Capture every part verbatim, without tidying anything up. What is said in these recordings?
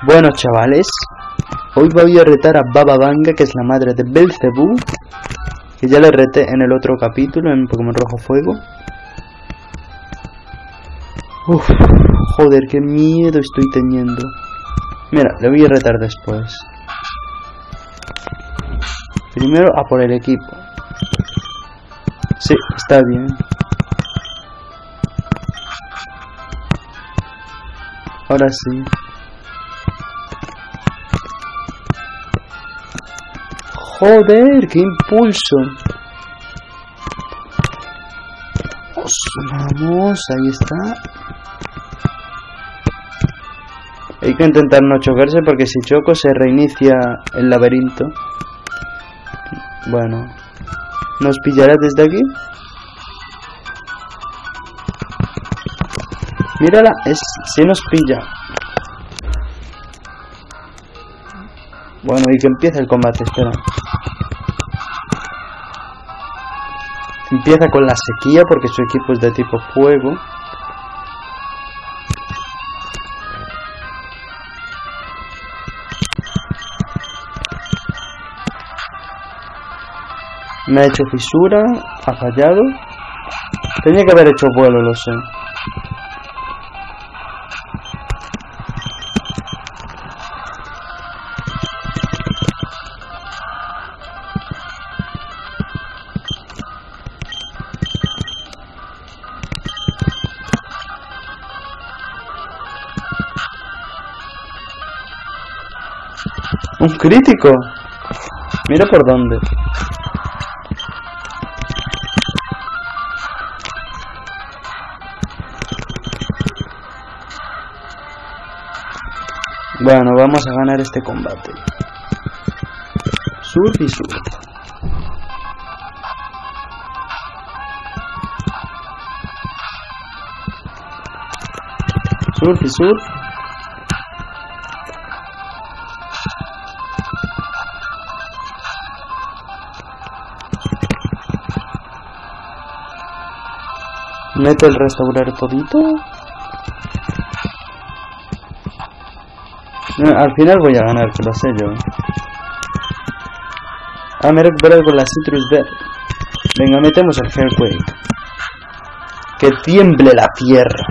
Bueno, chavales, hoy voy a retar a Baba Vanga, que es la madre de Belzebú, que ya le reté en el otro capítulo, en Pokémon Rojo Fuego. Uff, joder, qué miedo estoy teniendo. Mira, le voy a retar después. Primero a por el equipo. Sí, está bien. Ahora sí. Joder, qué impulso. Os, vamos, ahí está. Hay que intentar no chocarse porque si choco se reinicia el laberinto. Bueno, ¿nos pillará desde aquí? Mírala, es, si nos pilla. Bueno, y que empiece el combate, espera. Empieza con la sequía porque su equipo es de tipo fuego. Me ha hecho fisura, ha fallado. Tenía que haber hecho vuelo, lo sé. ¡Un crítico! Mira por dónde. Bueno, vamos a ganar este combate. Surf y surf. Surf y surf. Meto el restaurar todito. Al final voy a ganar, que lo sé yo. Ah, me he recuperado con la Citrus Bell. Venga, metemos el Earthquake. Que tiemble la tierra.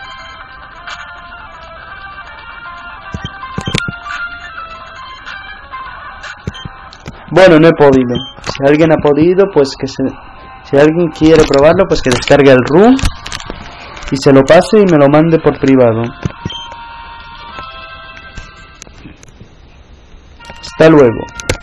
Bueno, no he podido. Si alguien ha podido, pues que se... Si alguien quiere probarlo, pues que descargue el room y se lo pase y me lo mande por privado. Hasta luego.